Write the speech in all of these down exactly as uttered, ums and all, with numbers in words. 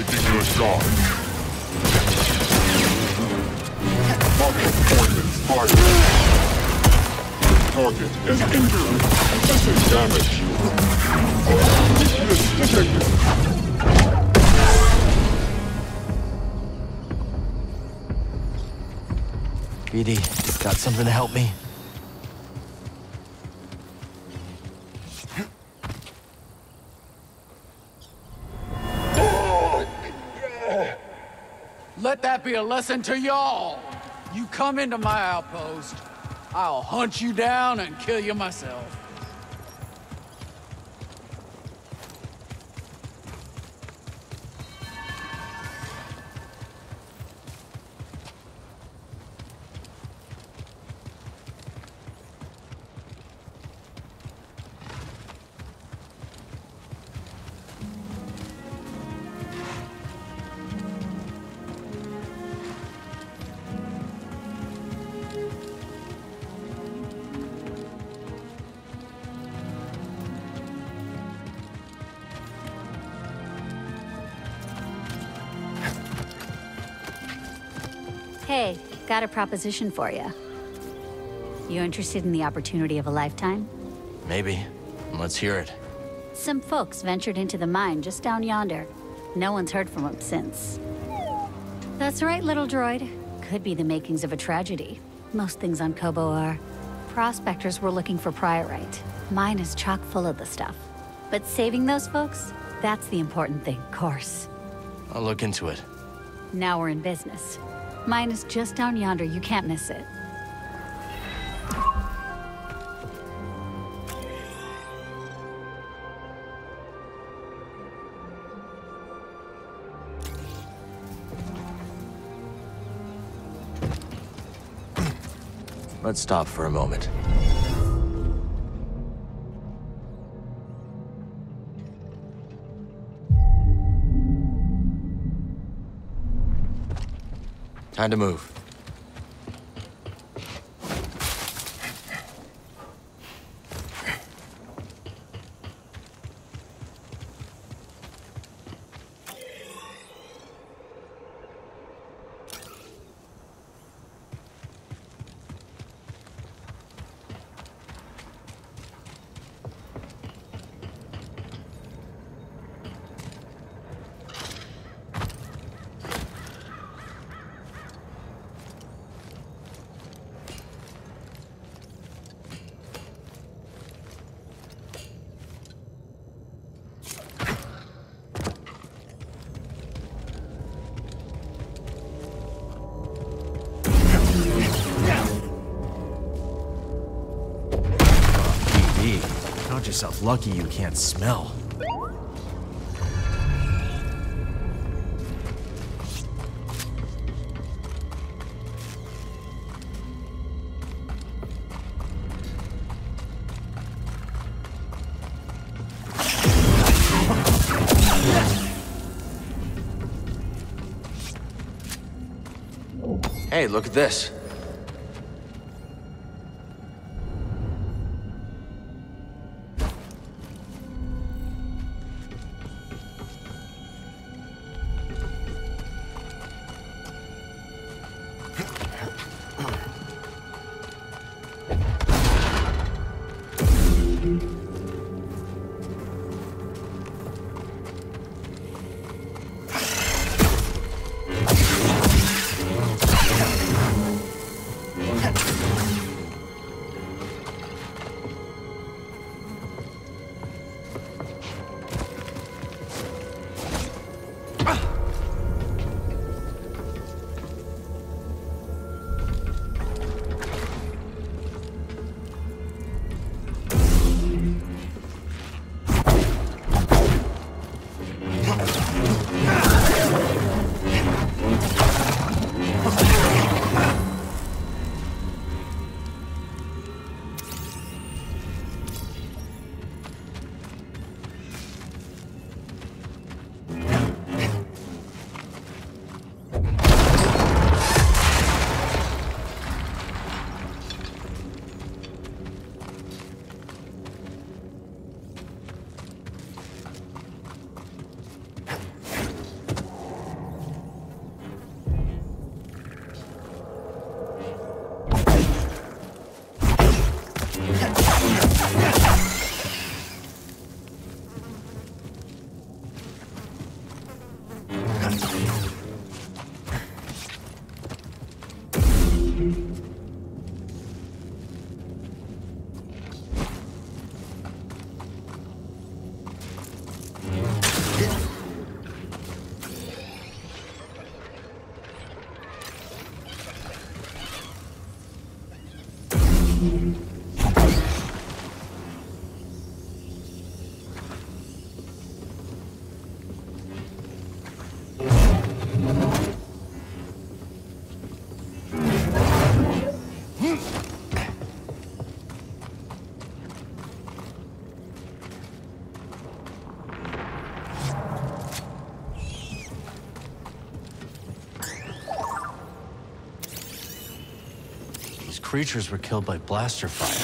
ridiculous god. Target coordinates fired. Target is injured. Excessive damage. Weakness detected. B D, got something to help me? Let that be a lesson to y'all. You come into my outpost, I'll hunt you down and kill you myself. Hey, got a proposition for you. You interested in the opportunity of a lifetime? Maybe. Let's hear it. Some folks ventured into the mine just down yonder. No one's heard from them since. That's right, little droid. Could be the makings of a tragedy. Most things on Kobo are. Prospectors were looking for priorite. Mine is chock full of the stuff. But saving those folks, that's the important thing, course. I'll look into it. Now we're in business. Mine is just down yonder, you can't miss it. Let's stop for a moment. Time to move. Count yourself lucky you can't smell. Hey, look at this. creatures were killed by blaster fire.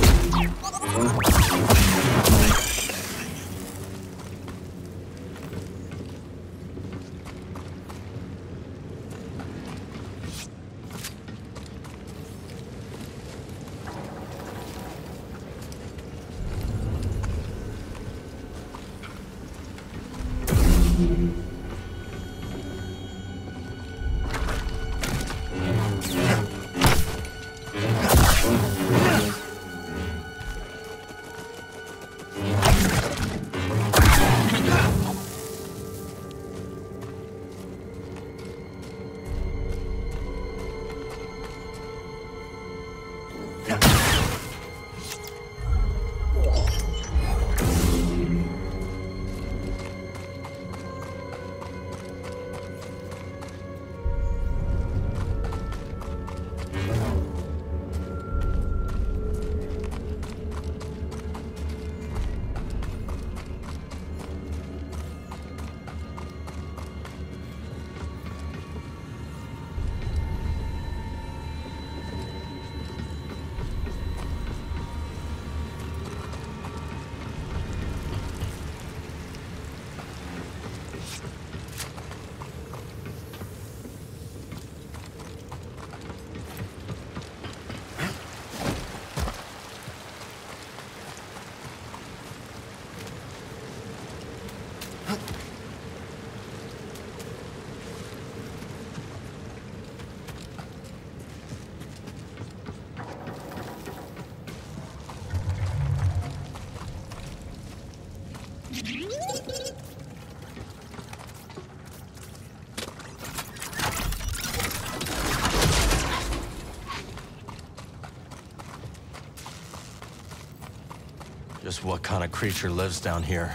Just what kind of creature lives down here?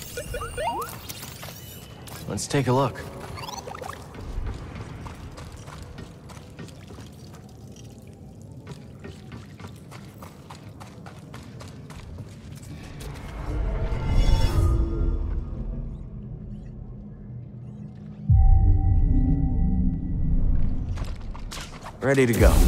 Let's take a look. Ready to go.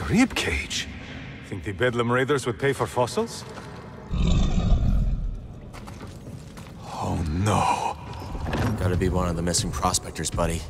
ribcage. Think the Bedlam Raiders would pay for fossils? Oh no. Gotta be one of the missing prospectors, buddy.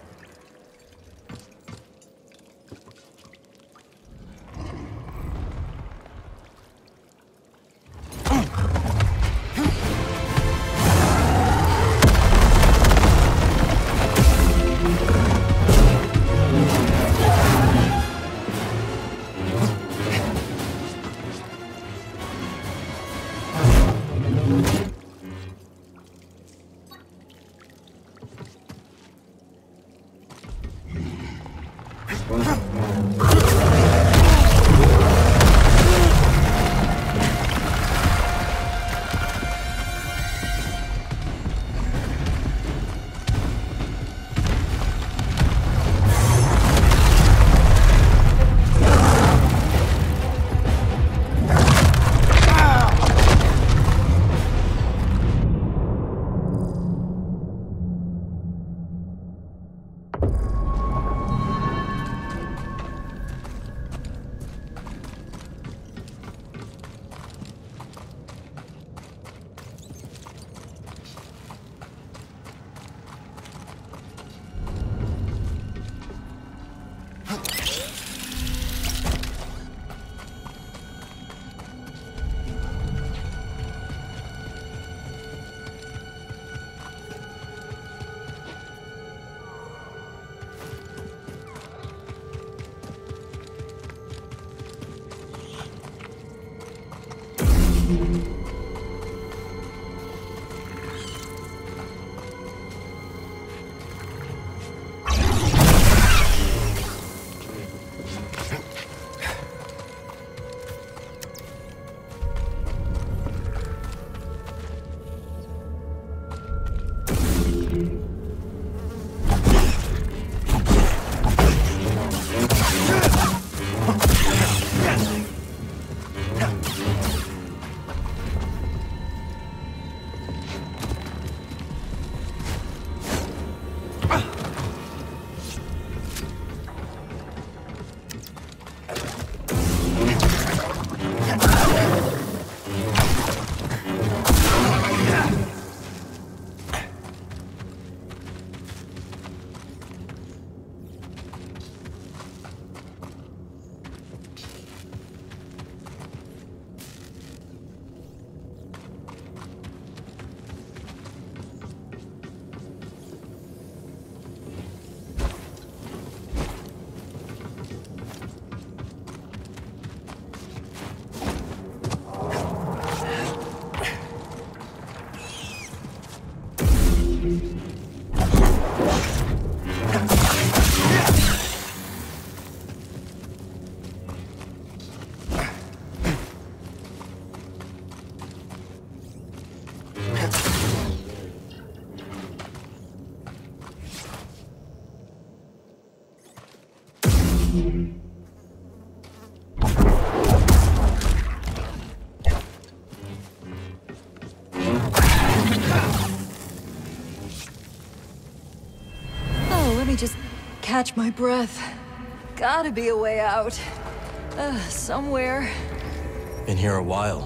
Just catch my breath. Gotta be a way out. Uh, somewhere. Been here a while.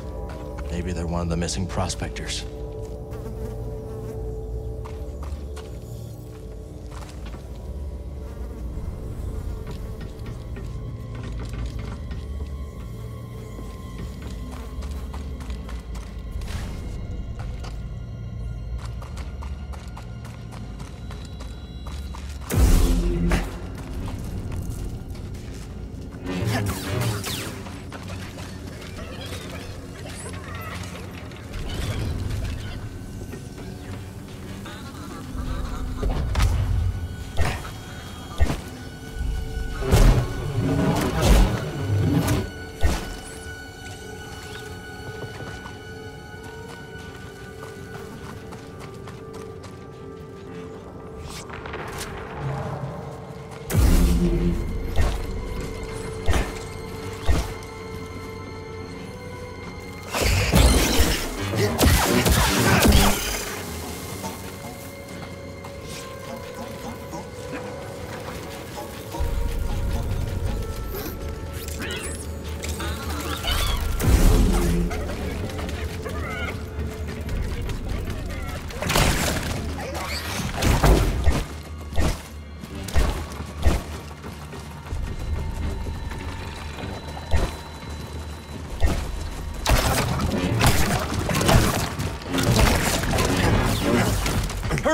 Maybe they're one of the missing prospectors.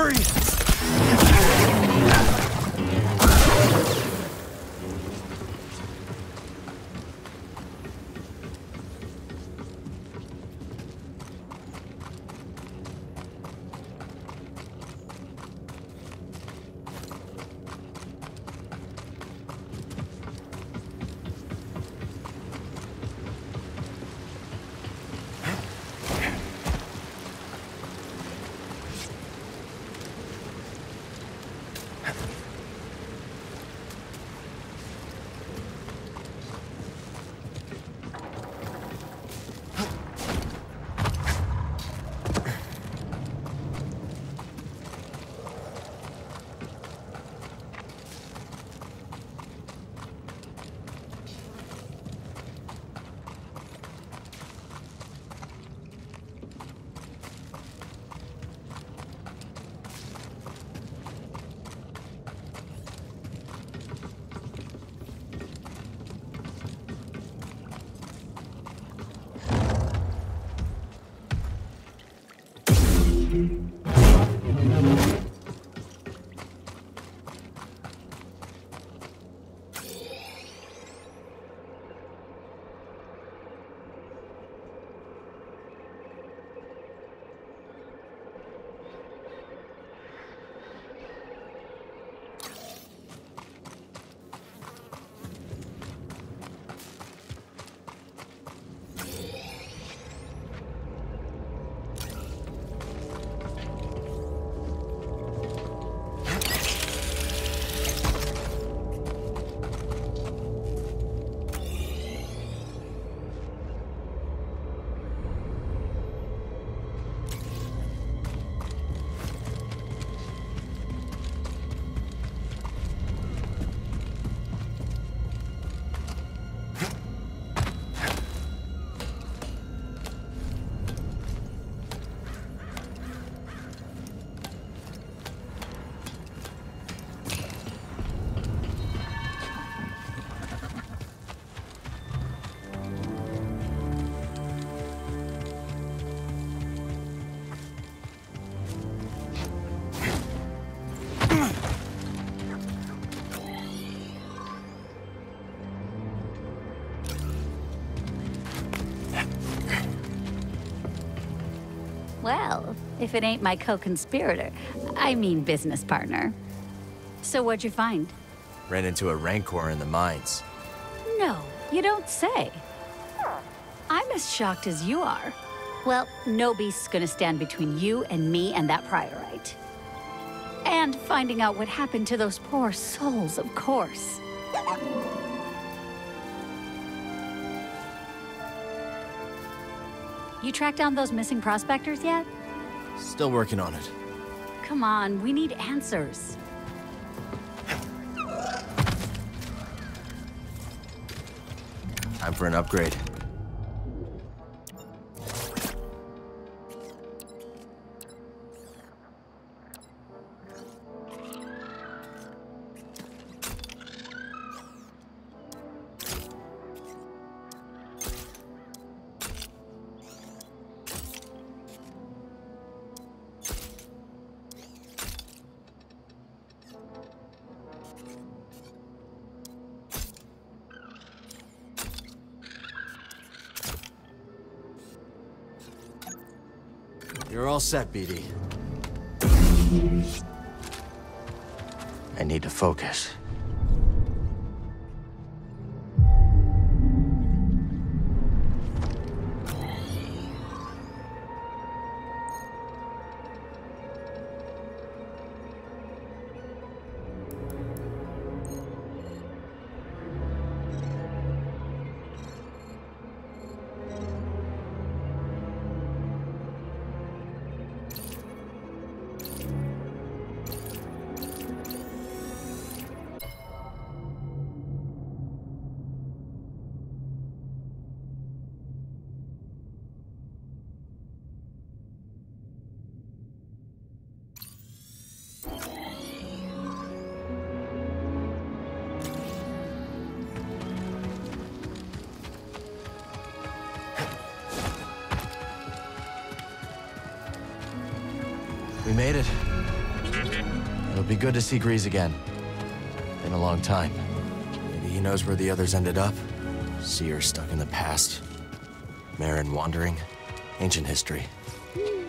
Hurry! Well, if it ain't my co-conspirator, I mean business partner. So what'd you find? Ran into a rancor in the mines. No, you don't say. I'm as shocked as you are. Well, no beast's gonna stand between you and me and that priorite. And finding out what happened to those poor souls, of course. You tracked down those missing prospectors yet? Still working on it. Come on, we need answers. Time for an upgrade. You're all set, B D. I need to focus. We made it. It'll be good to see Grease again. Been a long time. Maybe he knows where the others ended up. Seer stuck in the past. Marin wandering. Ancient history.